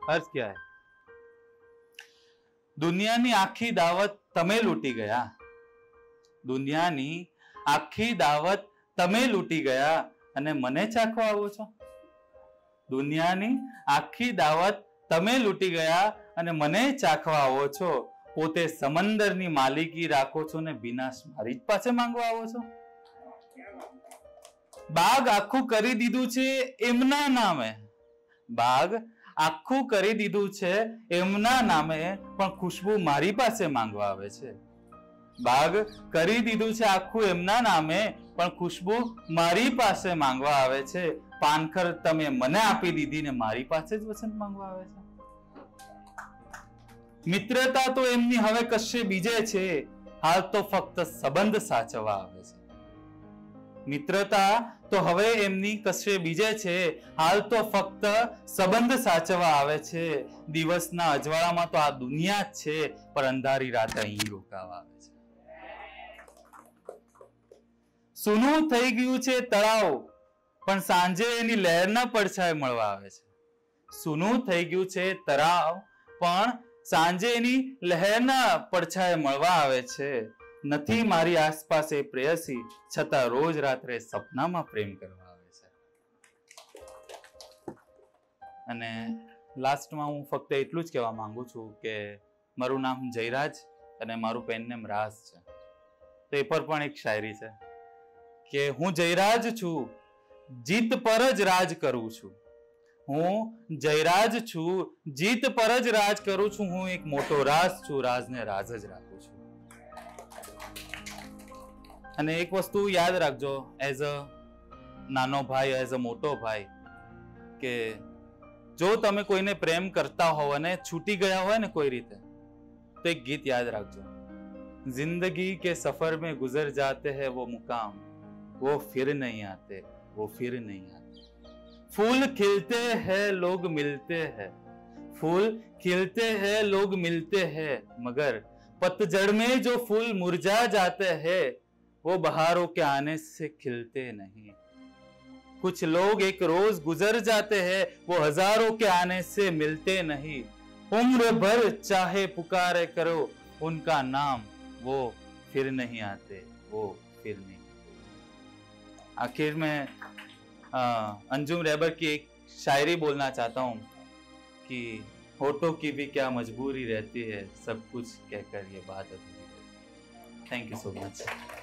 अर्थ क्या है? દુનિયાની આખી દાવત તમે લૂંટી ગયા. દુનિયાની આખી દાવત તમે લૂંટી ગયા અને મને ચાખવા આવો છો. દુનિયાની આખી દાવત તમે લૂંટી ગયા અને મને ચાખવા આવો છો. પોતે સમંદરની માલિકી રાખો છો ને વિનાશ મારી જ પાસે માંગવા આવો છો. બાગ આખું કરી દીધું છે એમના નામે. બાગ આખું કરી દીધું છે એમના નામે, પણ ખુશ્બુ મારી પાસે માંગવા આવે છે. બાગ કરી દીધું છે આખું એમના નામે, પણ ખુશ્બુ મારી પાસે માંગવા આવે છે. પાનખર તમે મને આપી દીધી ને મારી પાસે જ વસંત માંગવા આવે છે. મિત્રતા તો એમની હવે કશે બીજે છે, હાલ તો ફક્ત સંબંધ સાચવવા આવે છે. મિત્રતા તો હવે એમની કશે બીજે છે, હાલ તો ફક્ત સંબંધ સાચવવા આવે છે. દિવસના અજવાળામાં તો આ દુનિયા જ છે, પણ અંધારી રાત અહીં રોકાવા આવે છે. સૂનું થઈ ગયું છે તળાવ, પણ સાંજે એની લહેરના પડછાય મળવા આવે છે. સૂનું થઈ ગયું છે તળાવ, પણ સાંજે એની લહેરના પડછાય મળવા આવે છે. નથી મારી આસપાસ એ પ્રેયસી, છતાં રોજ રાત્રે સપનામાં પ્રેમ કરવા આવે છે. અને લાસ્ટમાં હું ફક્ત એટલું જ કહેવા માંગુ છું કે મારું નામ જયરાજ અને મારું પેન નેમ રાજ છે. તો એ પર પણ એક શાયરી છે કે હું જયરાજ છું, જીત પર જ રાજ કરું છું. હું જયરાજ છું, જીત પર જ રાજ કરું છું. હું એક મોટો રાજ છું, રાજને રાજ જ રાખું છું. અને એક વસ્તુ યાદ રાખજો, એઝ અ નાનો ભાઈ, એઝ અ મોટો ભાઈ, કે જો તમે કોઈને પ્રેમ કરતા હોવ અને છૂટી ગયા હોય ને કોઈ રીતે, તો એક ગીત યાદ રાખજો, जिंदगी के सफर में गुजर जाते हैं वो मुकाम, वो फिर नहीं आते, वो फिर नहीं आते. फूल खिलते हैं लोग मिलते हैं, फूल खिलते हैं लोग मिलते हैं, मगर पतझड़ में जो फूल मुरझा जाते हैं वो बहारों के आने से खिलते नहीं. कुछ लोग एक रोज गुजर जाते हैं, वो हजारों के आने से मिलते नहीं. उम्र भर चाहे पुकारे करो उनका नाम, वो फिर नहीं आते, वो फिर नहीं. आखिर में अंजुम रेबर की एक शायरी बोलना चाहता हूँ कि होठों की भी क्या मजबूरी रहती है, सब कुछ कहकर ये बात अधूरी रहती है. Thank you so much.